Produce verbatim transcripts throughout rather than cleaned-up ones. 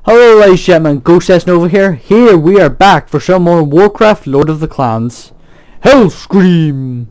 Hello ladies and gentlemen, Ghost over here. Here we are back for some more Warcraft Lord of the Clans. Hellscream!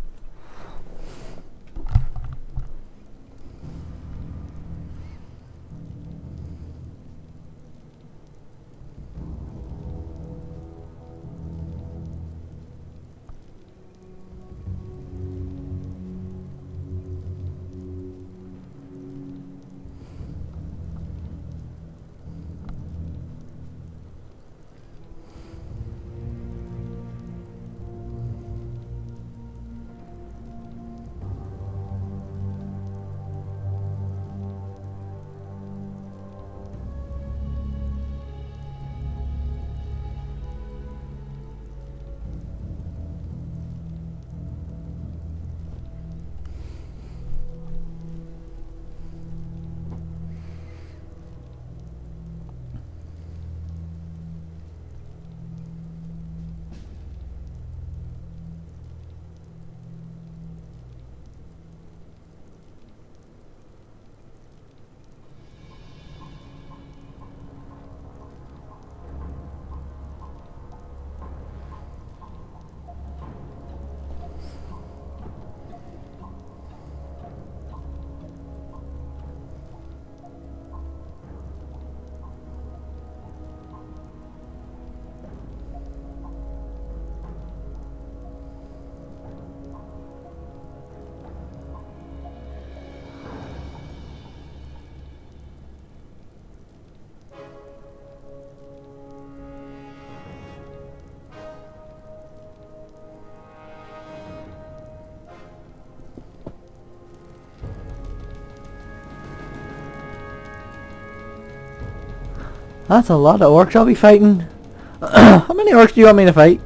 That's a lot of orcs I'll be fighting. How many orcs do you want me to fight?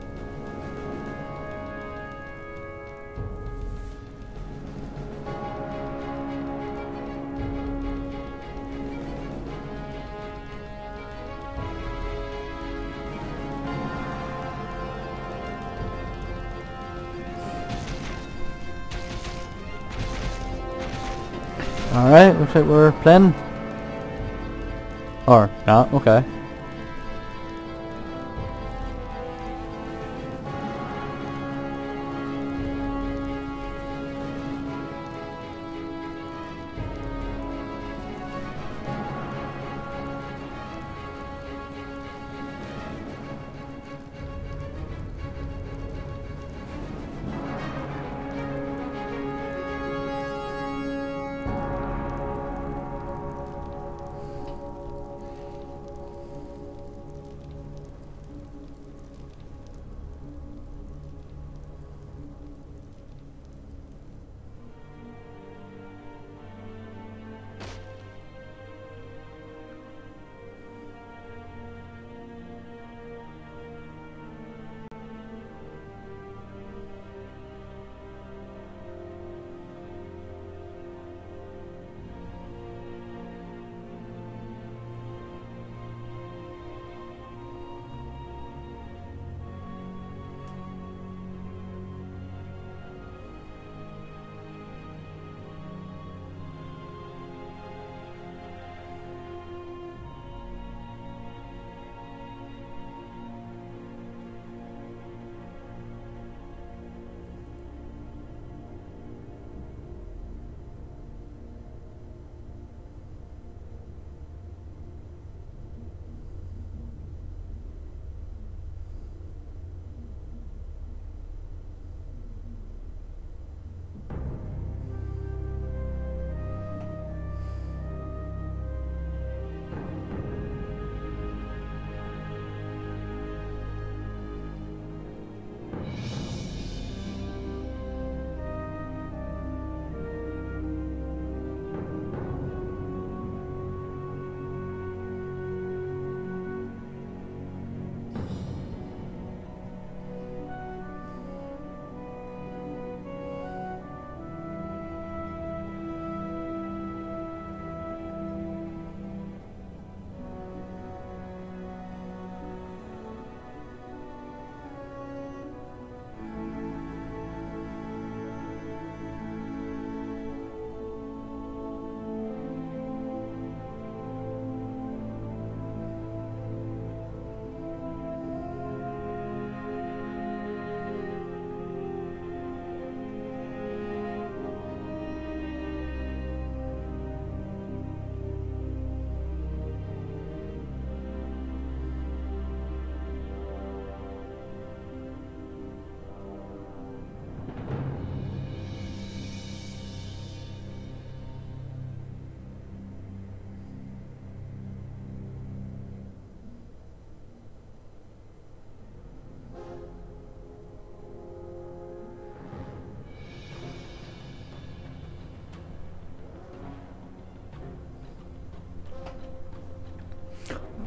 Alright, looks like we're playing. Or not, okay.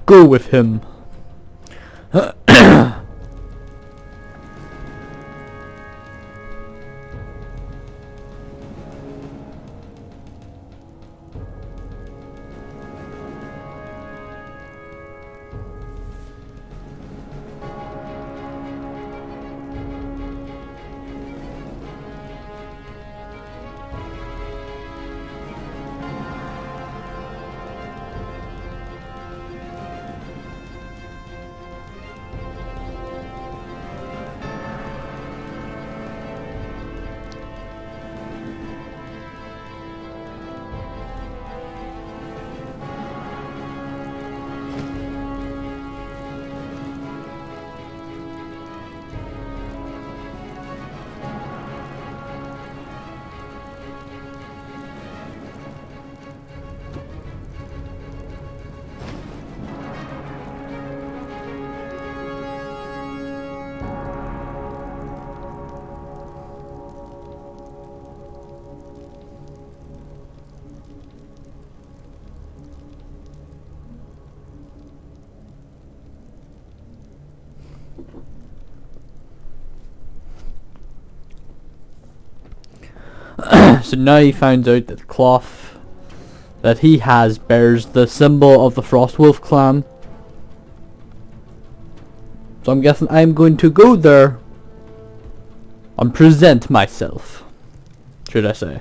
go with him. So now he finds out that the cloth that he has bears the symbol of the Frostwolf clan. So I'm guessing I'm going to go there and present myself, should I say.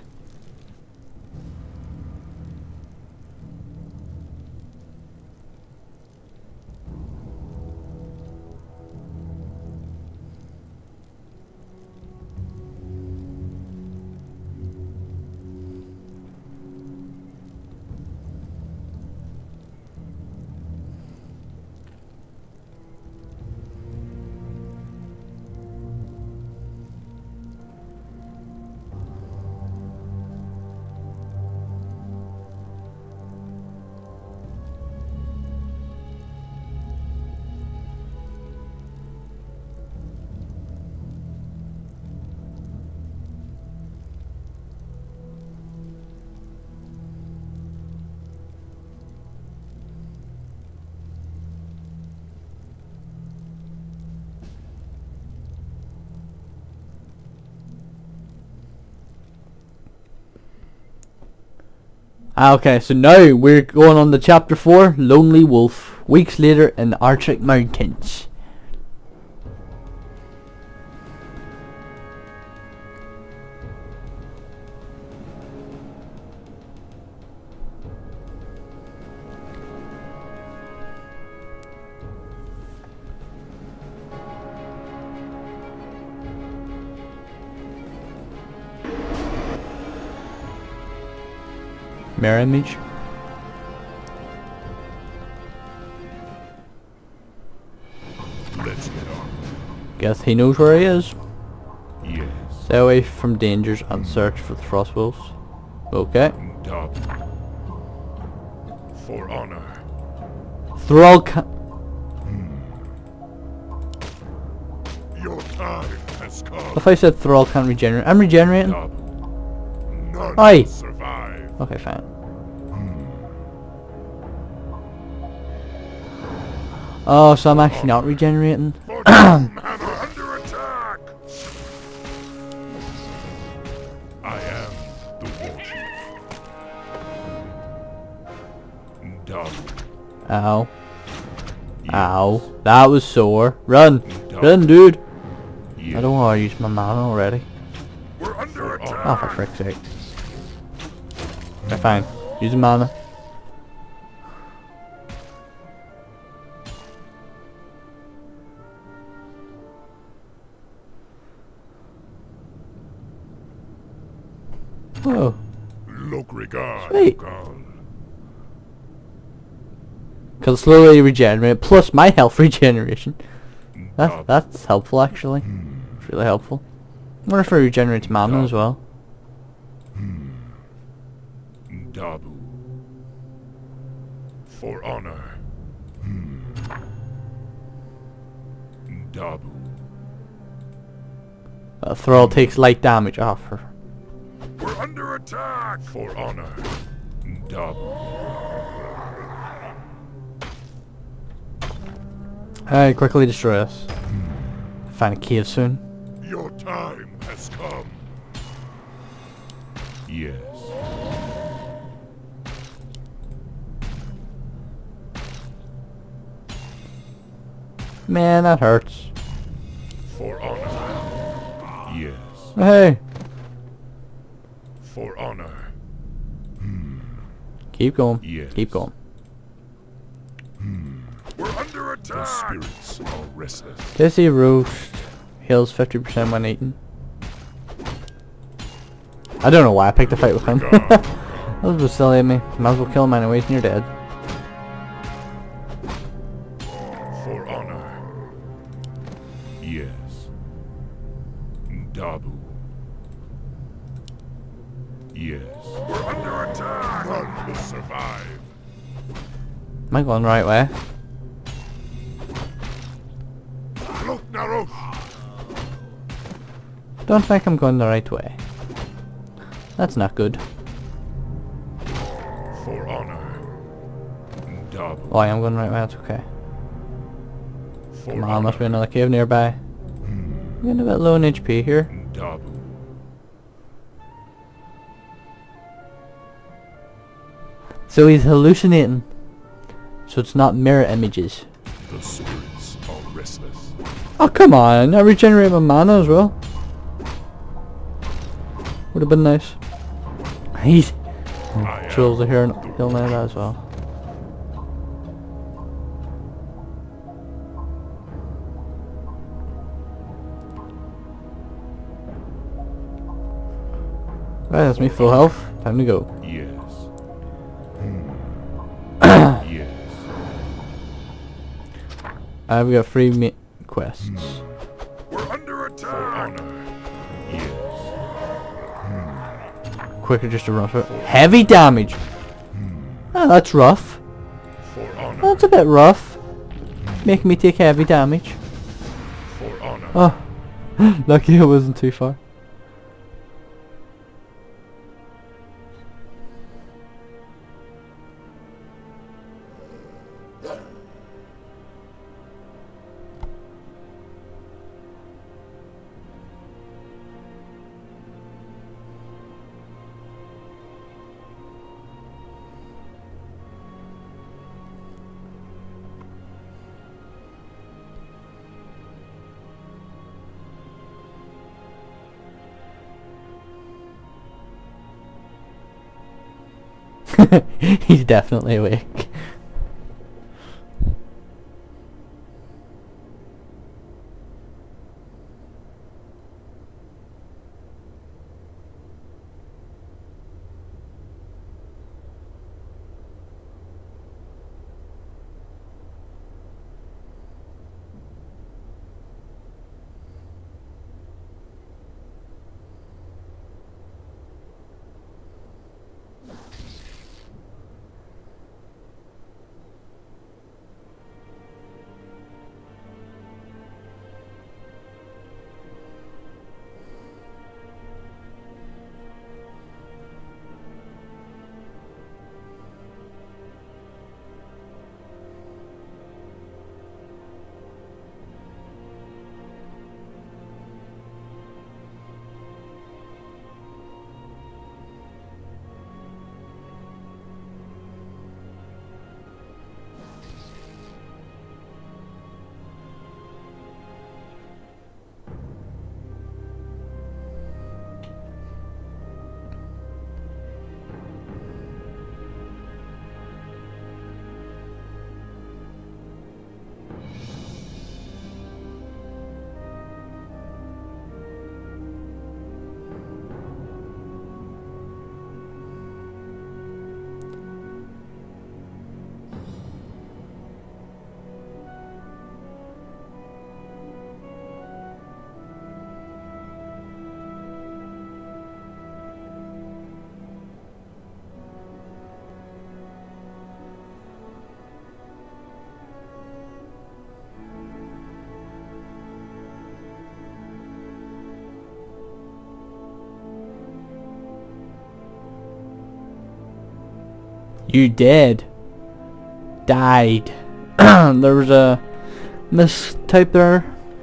Okay, so now we're going on to chapter four, Lonely Wolf, weeks later in the Arctic Mountains. Mirror image. Let's get on. Guess he knows where he is. Yes. Stay away from dangers and search for the Frostwolves. Okay. Dub. For honor. Thrall can Your time has come. If I said Thrall can't regenerate, I'm regenerating. Dub. None Aye. will survive. Okay, fine. Oh, so I'm actually not regenerating. For Doomhammer under attack. I am the Warchief. Dub. Ow. Yes. Ow. That was sore. Run. Dub. Run, dude. Yes. I don't want to use my mana already. We're under attack. Oh, for frick's sake. Okay, fine. Use the mana. Oh. Look regard. Sweet. Look Cause slowly regenerate plus my health regeneration. That Dub. that's helpful actually. It's really helpful. I wonder if it regenerates mana as well. Dabu. For honor. Dabu. Uh, Thrall takes light damage off her. We're under attack. For honor. Dabu. Alright, quickly destroy us. Find a cave soon. Your time has come. Yes. Man, that hurts. For honor. Yes. Hey, For honor. keep going. Yes. Keep going. We're under attack. The spirits are restless. Dizzy roast heals fifty percent when eaten. I don't know why I picked a fight with him. That was just silly of me. Might as well kill him anyways and you're dead. For honor. Yes. Dabu. Yes. We're under attack. None will survive. Am I going the right way? Look, Naros. Don't think I'm going the right way. That's not good. For honor. Dabu. Oh, I am going the right way, that's okay. For Come on, honor. must be another cave nearby. I'm getting a bit low in H P here. Dabu. So he's hallucinating. So it's not mirror images. The spirits are restless. Oh, come on. I regenerate my mana as well. Would have been nice. He's... I am Trolls are here and the he'll know that as well. Right, that's me full health. Time to go. Yes. Yes. I've got three ma quests. We're under attack. For honor. Yes. Quicker just to run through it. Heavy damage! Ah, that's rough. For honor. That's a bit rough. Making me take heavy damage. For honor. Oh, lucky I wasn't too far. He's definitely awake. You did. Died. There was a mistype there.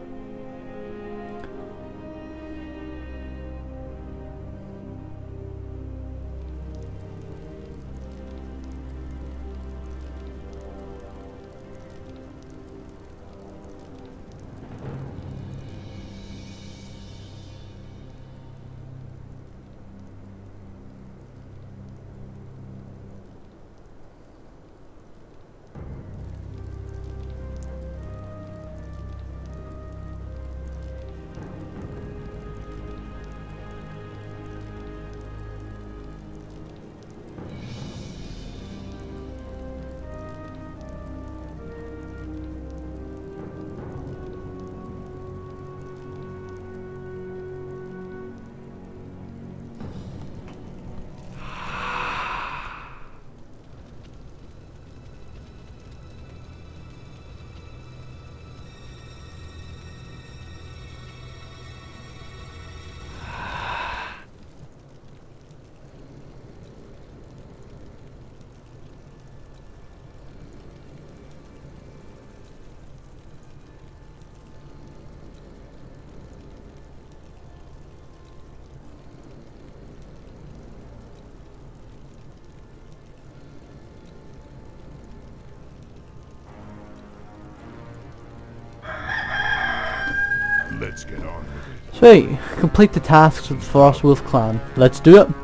Let's get on with it. Sweet. Complete the tasks of the Frostwolf clan. Let's do it.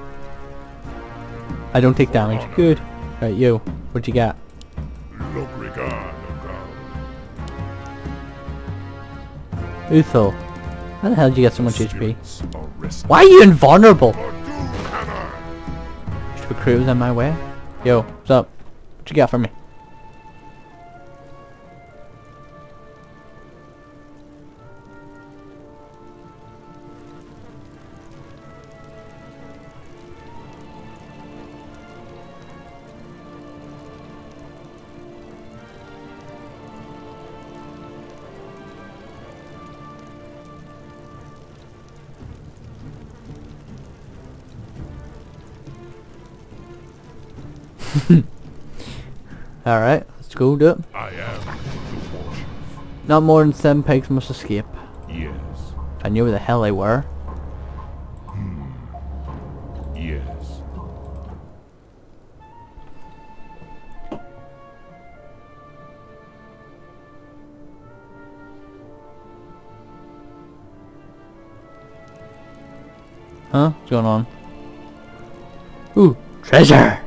I don't take damage. Good. Right, yo. What you got? Look regard, Uthal. How the hell did you get so much H P? Spirits are restless. Why are you invulnerable? For Doomhammer! Stupid crew was on my way. Yo, what's up? What you got for me? Alright, let's go do it. I am the Warchief. Not more than seven pigs must escape. Yes. If I knew where the hell they were. Yes. Huh? What's going on? Ooh, treasure!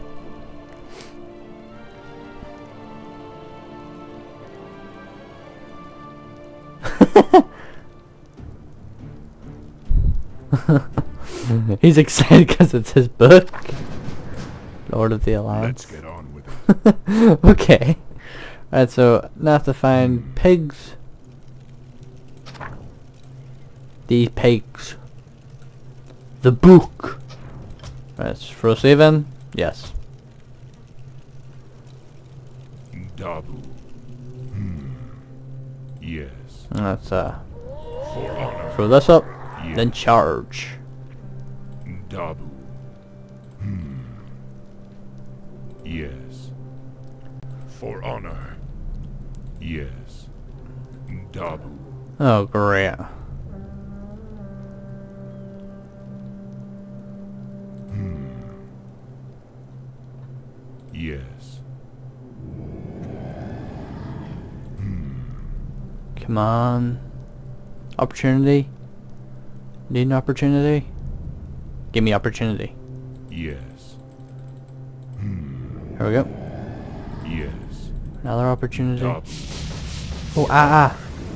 He's excited because it's his book. Lord of the Alliance. Let's get on with it. Okay. Alright, so now I have to find pigs. These pigs. The book. Right, let's throw save in. Yes. Dabu. Hmm. Yes. And let's uh For honor. throw this up. Yes. Then charge. Dabu. Hmm. Yes. For honor. Yes. Dabu. Oh great. Hmm. Yes. Come on. Opportunity. Need an opportunity? Give me opportunity. Yes. Here we go. Yes. Another opportunity. Dabu. Oh, ah, ah.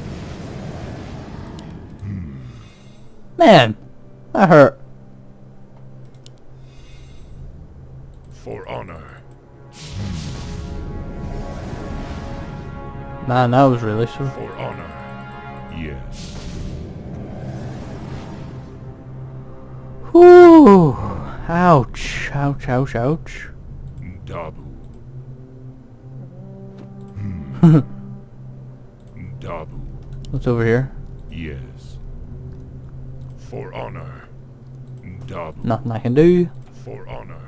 Man, that hurt. For honor. Man, that was really sore. For honor. Yes. Whew. Ouch. Ouch, ouch, ouch. Dabu. Dabu. What's over here? Yes. For honor. Dabu. Nothing I can do. For honor.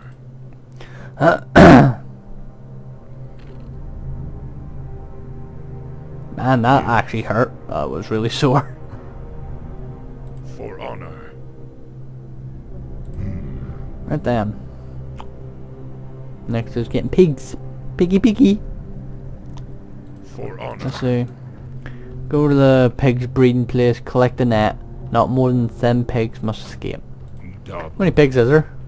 Man, that actually hurt. That was really sore. For honor. Right then. Next is getting pigs. Piggy piggy. For honor. Let's see. Go to the pigs breeding place, collect the net. Not more than ten pigs must escape. Double. How many pigs is there?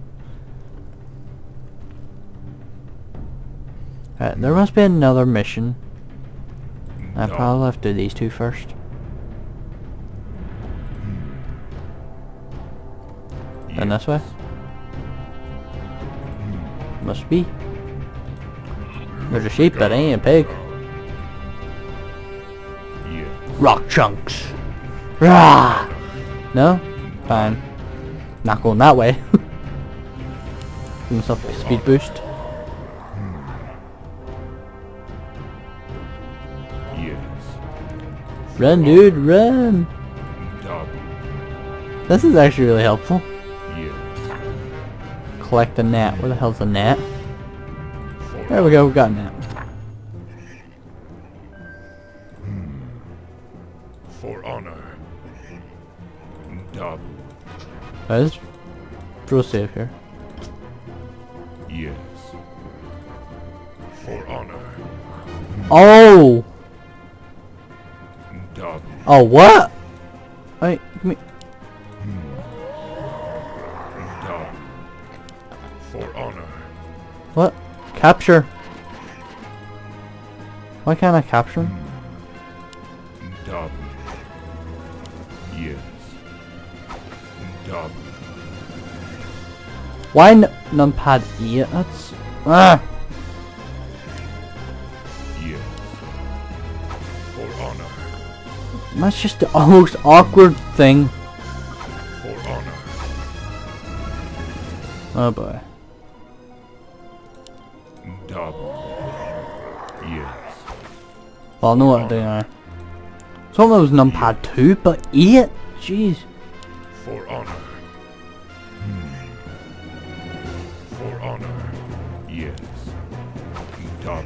Right, there must be another mission. I Double. probably have to do these two first. And this way? Must be. There's a sheep, but ain't a pig. Yes. Rock chunks. Rah! No? Fine. Not going that way. Give myself a speed boost. Yes. Run, dude, run! Double. This is actually really helpful. Yes. Collect the net. Where the hell's the net? For There we go, we got a net. For honor. Double. Guys, throw save here. Yes. For honor. Oh! Double. Oh, what? Wait, give me. Double. For honor. What? Capture. Why can't I capture him? Double. Yes. Double. Why n numpad eight? That's. Ah! Yes. For honor. That's just the most awkward thing. For honor. Oh boy. Double. Yes. Well, I know what to do now. Something that was numpad two, but eight? Jeez. For honor. For honor. Yes. Double.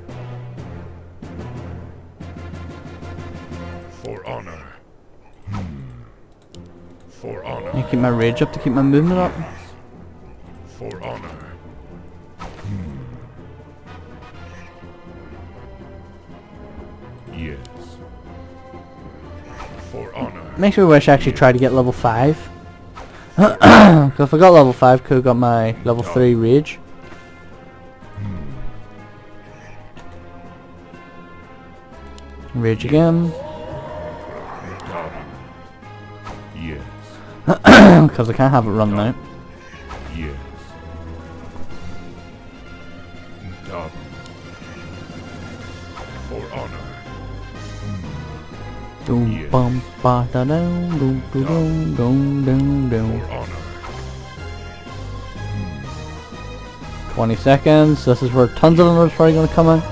For honor. For honor. I keep my rage up to keep my movement up. For honor. Yes. For honor. Makes me wish I actually tried to get level five. Because if I got level five, could have got my level three rage. Rage again. Double. Yes. Because I can't have it run now. Yes. Double. For honor. Doom Yes. bum ba da down doom doom doom doom doom doom. For honor. Twenty seconds. This is where tons of them are probably gonna come in.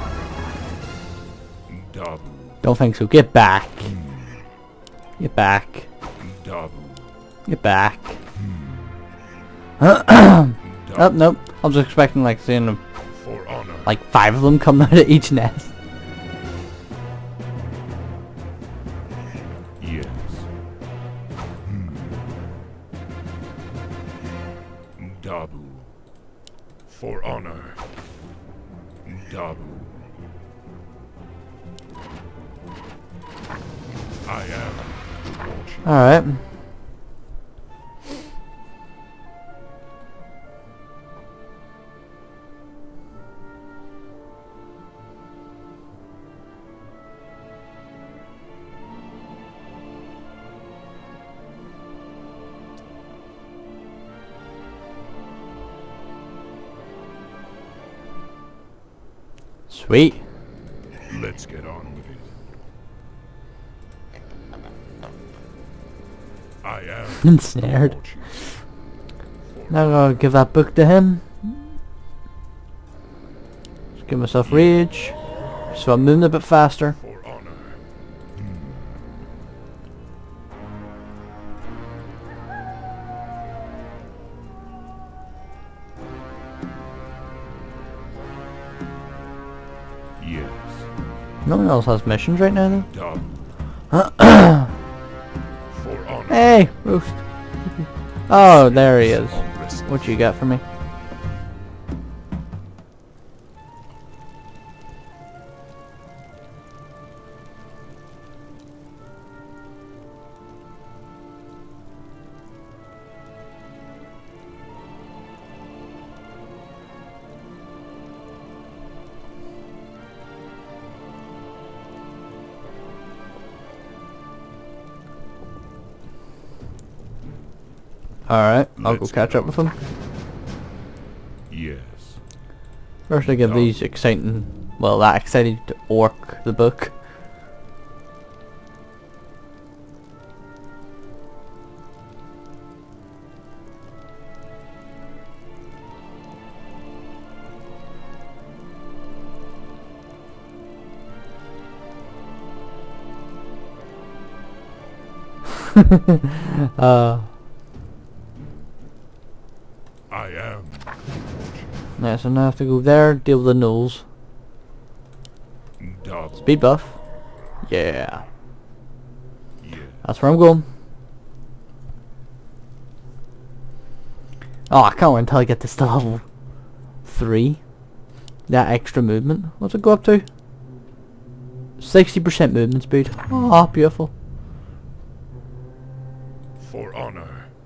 Double. Don't think so. Get back. Get back. Double. Get back. Double. Oh nope. I was expecting like seeing them, For honor. like five of them come out of each nest. Yes. Double. For honor. Double. I am Warchief. Alright. Sweet. Let's get on with it. I am Ensnared. Warchief. Now I'll give that book to him. Just give myself rage. So I'm moving a bit faster. For honor. Yes. No one else has missions right now, Dub. though. For honor. Hey, Roast. Oh, there he is. All restless. What you got for me? Alright, I'll go Let's catch go. up with him. Yes. First I give Oh. these exciting, well, that excited orc the book. uh, I am. yeah, so now I have to go there, deal with the gnolls. Dub. Speed buff. Yeah, Yeah. that's where I'm going. Oh, I can't wait until I get this to level three. That extra movement. What's it go up to? sixty percent movement speed. Oh, beautiful. For honor.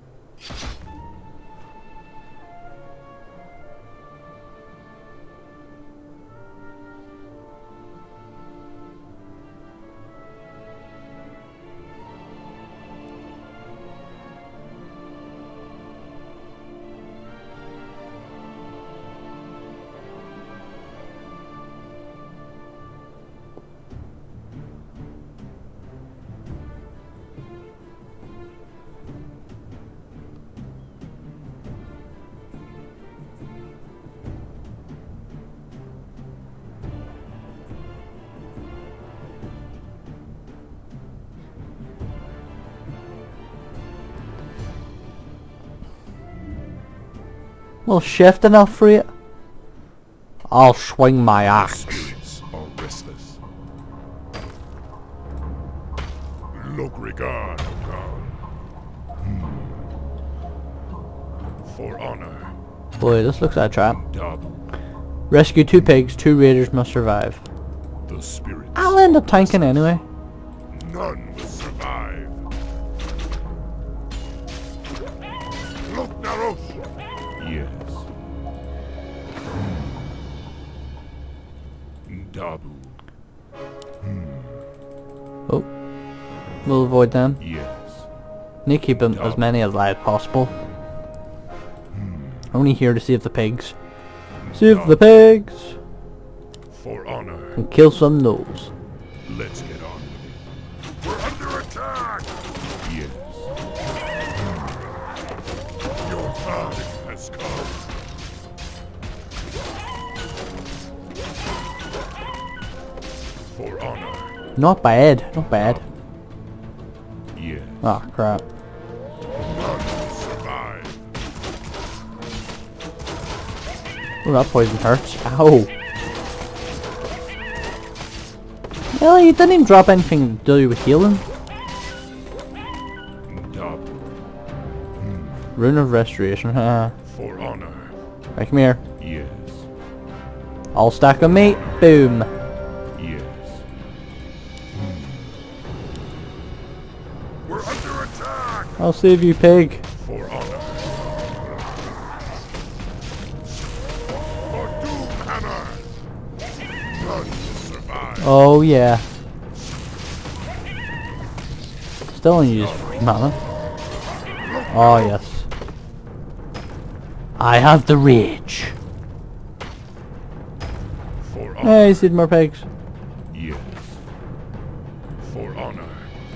Well, shift enough for it. I'll swing my axe. Spirits are restless. Look regard, O God. Hmm. For honor. Boy, this looks like a trap. Dub. Rescue two pigs, two raiders must survive. The spirits. I'll end up tanking anyway. None will survive. Look, Naros. Yes. Dabu. Oh, we'll avoid them. Yes. Need to keep them as many alive as possible. Only here to save the pigs. Save the pigs! For honor. And kill some gnolls. Let's get on with it. We're under attack! Yes. Your time has come. For honor. Not bad, not bad. Yes. Ah, crap. None will survive. Oh, that poison hurts. Ow. Well, he didn't even drop anything to do with healing. Dub. Rune of Restoration, haha. For honor. Right, come here. Yes. All stack of meat. Boom. Yes. We're under attack! I'll save you, pig. For honor. For Doomhammer! None will survive. Oh, yeah. Still only use free mana. Oh, yes. I have the rage. For honor. Hey, see more pigs. Yes. For honor.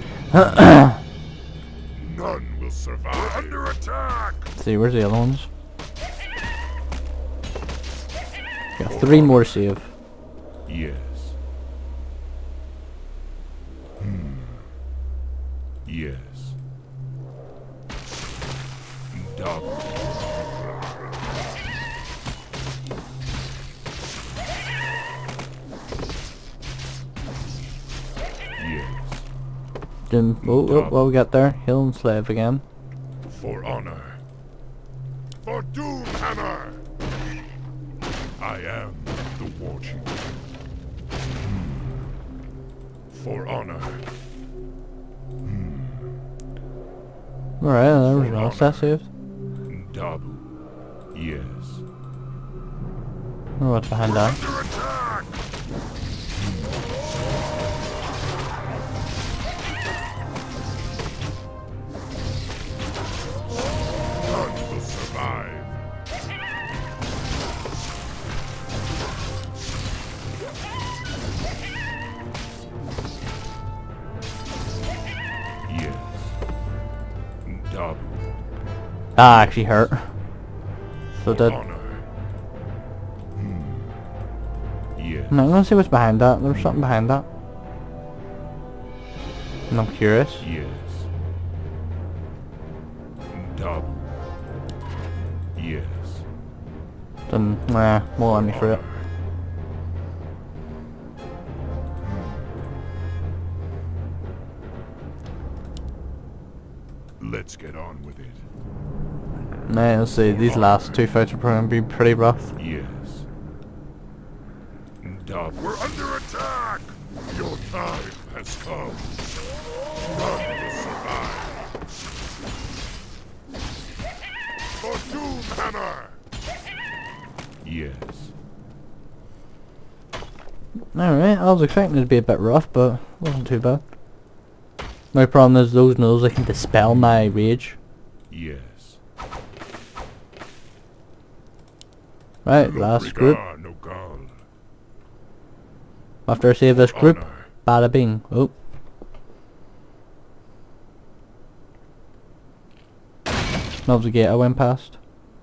None will survive. We're under attack! See, where's the other ones? Got three more to save. Yes. Hmm. Yes. Dub. Then, oh, oh, what we got there? Hill and Slave again. For honor. For Doomhammer. I am the Warchief. For honor. Alright, there we go. That saved. Dabu. Yes. Oh, what's behind that? Under attack. None will survive. Yes. Dabu. That actually hurt. So did. Honor. Hmm. Yes. No, I'm gonna see what's behind that. There's something behind that. And I'm curious. Yes. Dabu. Yes. Then, nah, won't let me through it. Let's get on with it. Man, let's see, these last two fights are probably gonna be pretty rough. Yes. Dabu. We're under attack! Your time has come. None will survive. For Doomhammer! Yes. Alright, I was expecting it to be a bit rough, but it wasn't too bad. My problem is those nulls that can dispel my rage. Yes. Right, last group. No gall. After I save this group, Honor. bada bing. Oh. That was the gate I went past.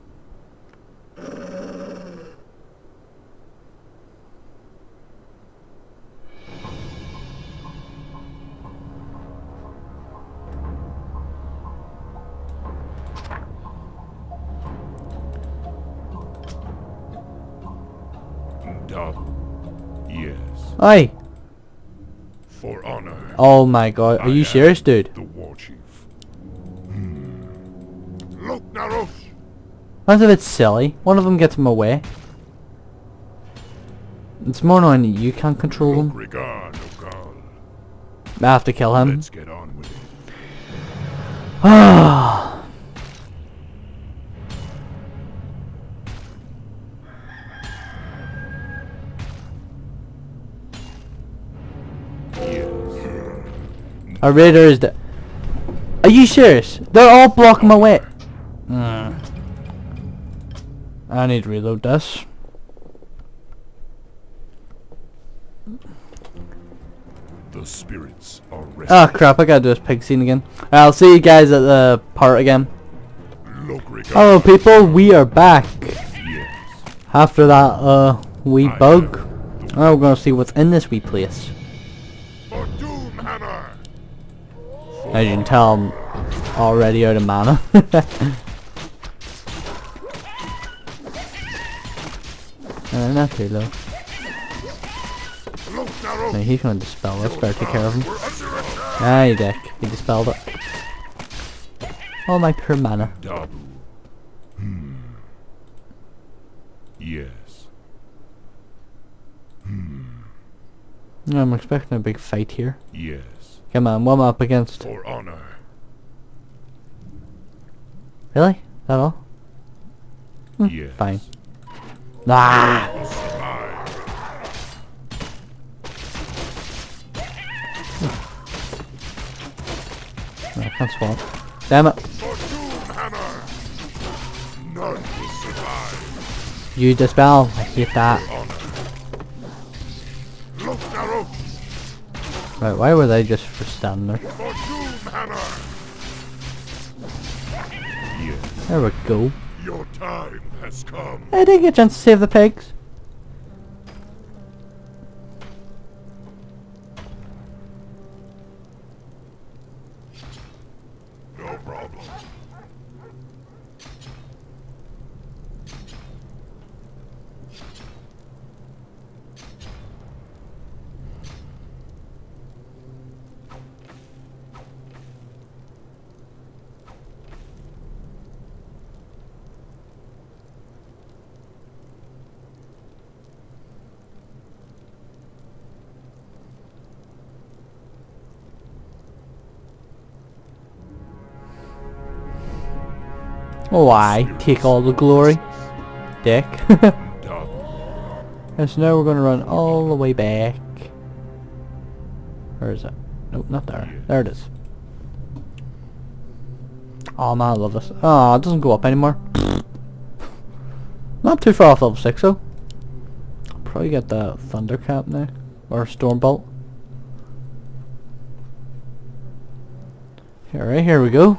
Dabu. Yes. Aye. For honor. Oh my god, are I you am serious, dude? The Warchief. Hmm. Look, Narosh. That's a bit silly. One of them gets him away. It's more annoying that you can't control Look, him. regard, no gall. I have to kill him. Let's get on with it. Ah. Our raider is dead. Are you serious? They're all blocking my way. Mm. I need to reload this. The spirits are resting. Ah crap, I gotta do this pig scene again. I'll see you guys at the part again. Look, regard. Hello people, we are back. Yes. After that uh wee I bug. am the Now we're gonna see what's in this wee place. For Doomhammer. For As you can tell, I'm already out of mana. uh, not too low. Look, Narosh. No, he's gonna dispel this, better take care of him. We're under attack. Ah, you dick. He dispelled it. All my pure mana. Dabu. Hmm. Yes. Hmm. I'm expecting a big fight here. Yes. Come on, what am I up against? For honor. Really? That all? Hmm, Yes. fine. Ah! Will survive. I can't swap. Damn it. For Doomhammer. None will survive. You dispel. I hate that. For honor. Look, Narosh. Right, why were they just for standing there? For Doomhammer. Yes. There we go. Your time has come. I didn't get a chance to save the pigs. No problem. Why? Take all the glory. Dick. And so now we're going to run all the way back. Where is it? Nope, not there. There it is. Oh man, I love this. Oh, it doesn't go up anymore. Not too far off level six though. I'll probably get the Thunder Cap now. Or Storm Bolt. Alright, here we go.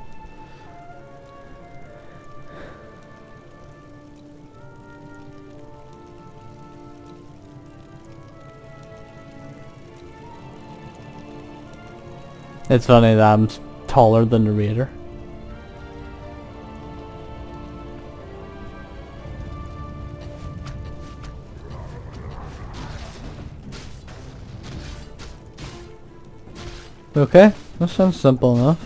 It's funny that I'm taller than the Raider. Okay, that sounds simple enough.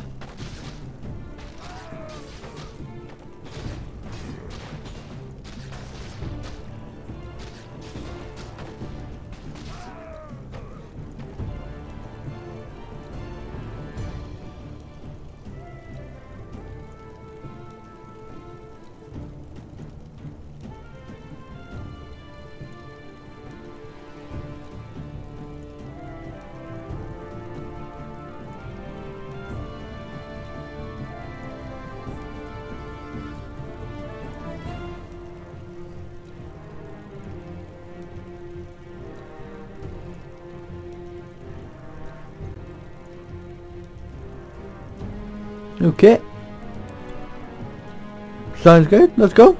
Okay. Sounds good. Let's go.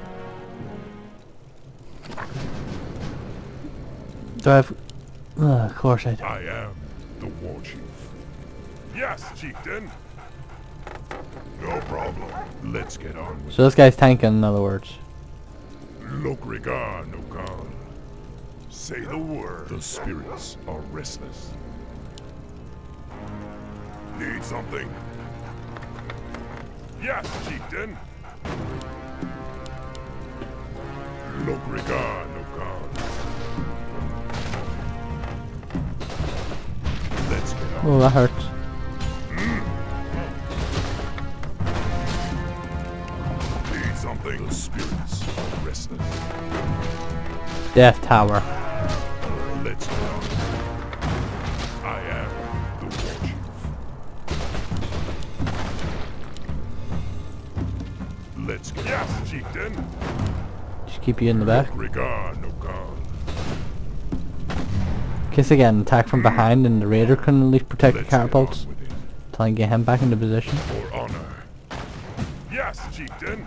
Do I have... Uh, of course I do. I am the Warchief. Yes, chieftain. No problem. Let's get on with So this guy's tanking, in other words. Lokrigar no Khan. Say the word. The spirits are restless. Need something? Yes, chieftain. Lokrigar no Khan. Let's get on. Oh, that hurts. Need something? The spirits are restless. Death Tower. Let's get on. I am the Warchief. Let's get yes, chieftain. Just keep you in the back. Lokrigar no Khan. In case I get an attack from behind and the Raider can at least protect Let's the catapults. get on with it. Try and get him back into position. For honor. Yes, chieftain.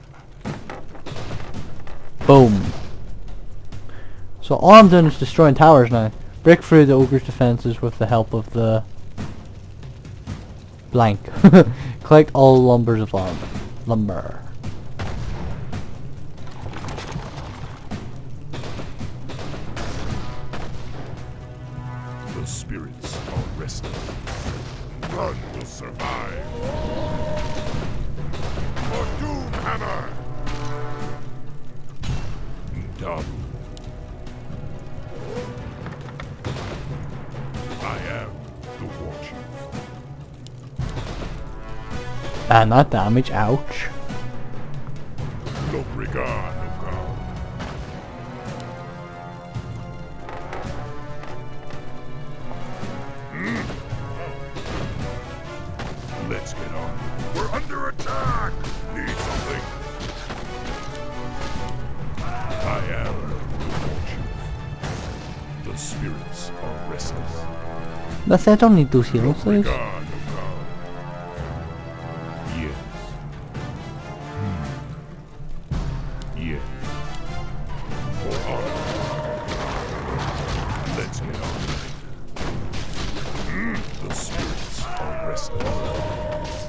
Boom. So all I'm doing is destroying towers now. Break through the ogre's defenses with the help of the blank. Collect all lumbers of lumber. Lumber. The spirits are restless. None will survive. For Doomhammer! Done. I am the Warchief. And that damage, ouch. Lokrigar no Khan. Mm. Let's get on. We're under attack! Need something? I am the Warchief. The spirits are restless. That's it, I don't need those heals, please. Lokrigar no Khan. Yes. Hmm. Yes. For honor. Let's get on with it. Mm. The spirits are restless.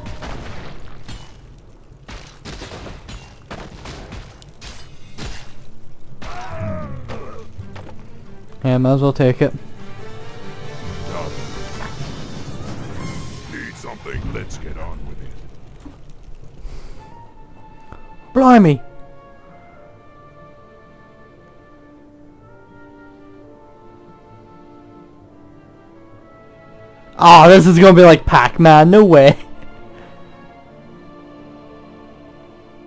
Yeah, might as well take it. Done. Need something? Let's get on with it. Blimey! Oh, this is gonna be like Pac-Man, no way.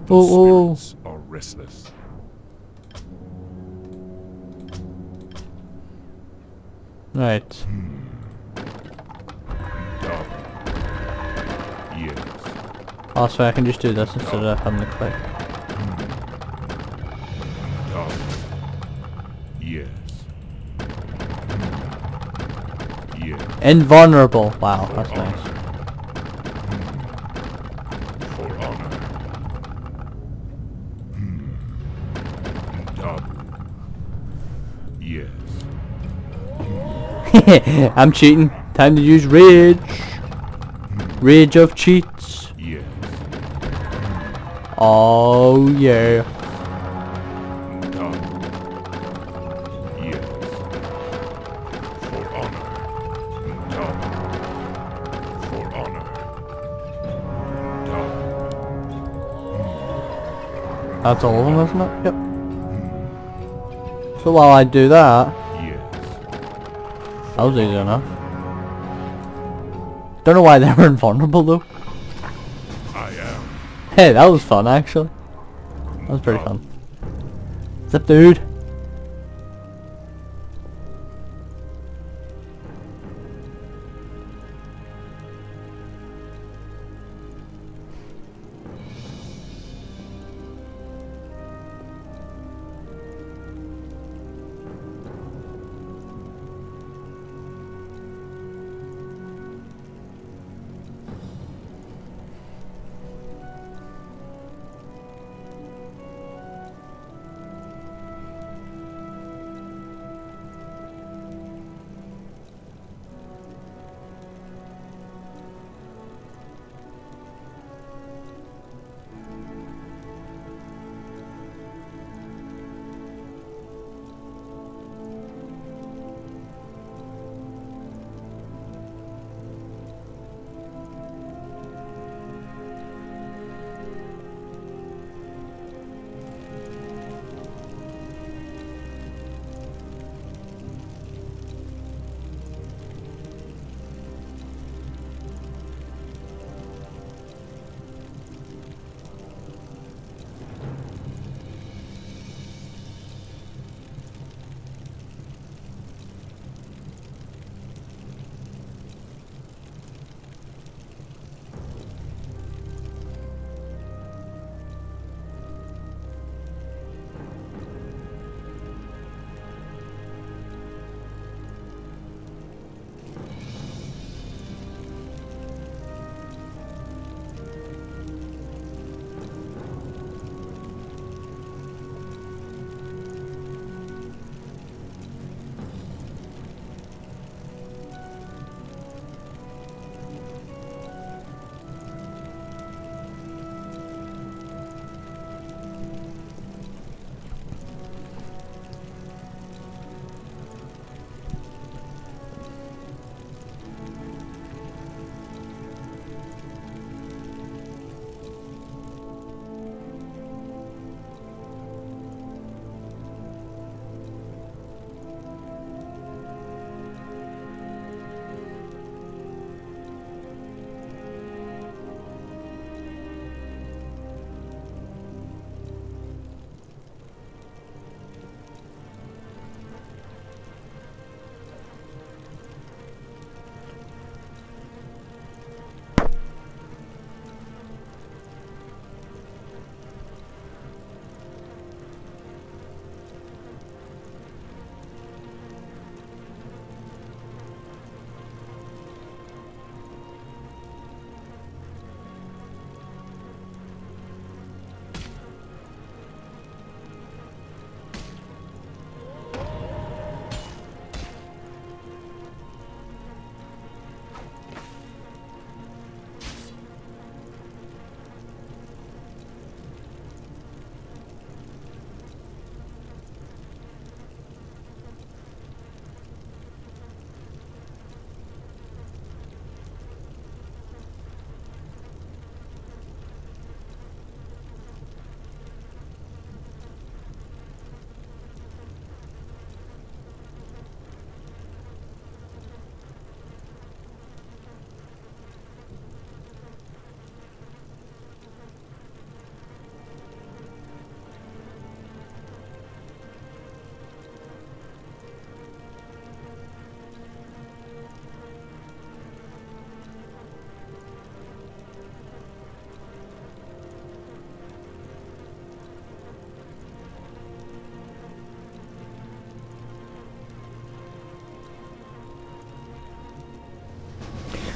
The Oh, oh. spirits are restless. Right. Done. Yes. Oh, so I can just do this instead of having to click. Done. Yes. Yes. Invulnerable. Wow, that's nice. For honor. Done. Yes. I'm cheating. Time to use rage. Rage of cheats. Yes. Oh yeah. Done. Yes. For honor. Done. For honor. Done. That's all of them, isn't it? Yep. So while I do that, Yes. that was easy enough. Don't know why they were invulnerable though. I am. Hey, that was fun actually. That was pretty fun. What's up, dude?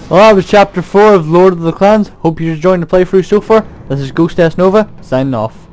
Well, that was chapter four of Lord of the Clans. Hope you're enjoying the playthrough so far. This is Ghost S Nova, signing off.